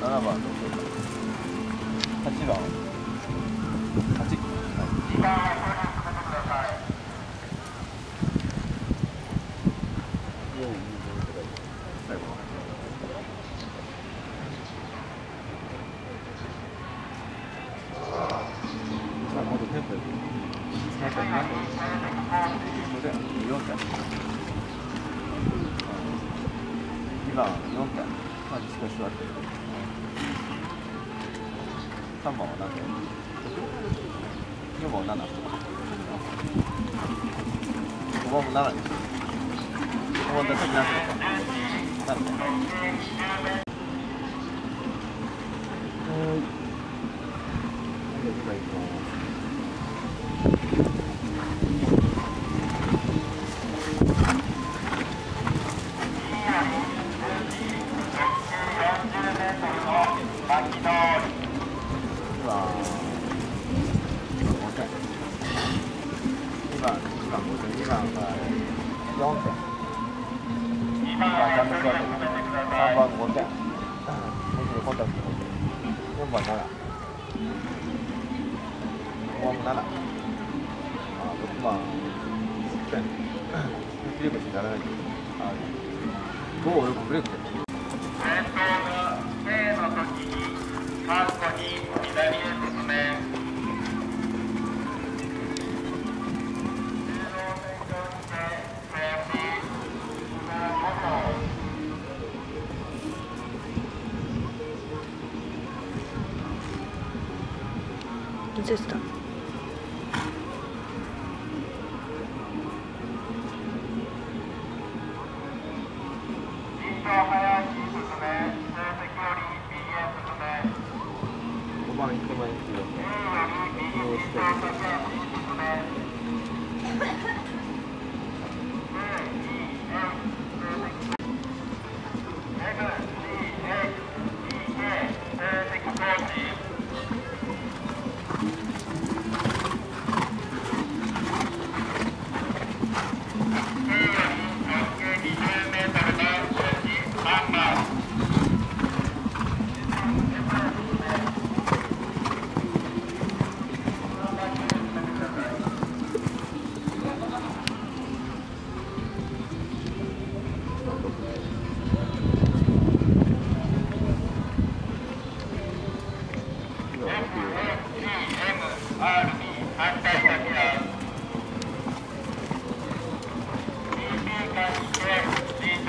7番どうしようか。8番。8。最後。さあ、もっとテンポよく。3回、2回。4点。2番、4点。まあ、少し座ってる。3番は何点 ?4 番は7。5番も7です。5番だけ何点か。7点。2番5点、2番が4点、2番ジャンプスワット、3番5点、もう一度コンタクト、4番7、5番も7、6番10点、ブレイクしてならないという、5をよくブレイクしてる。 先頭が K の時にカートに左へ進め。 いつですか？ 5番1番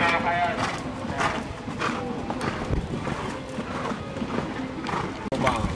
5番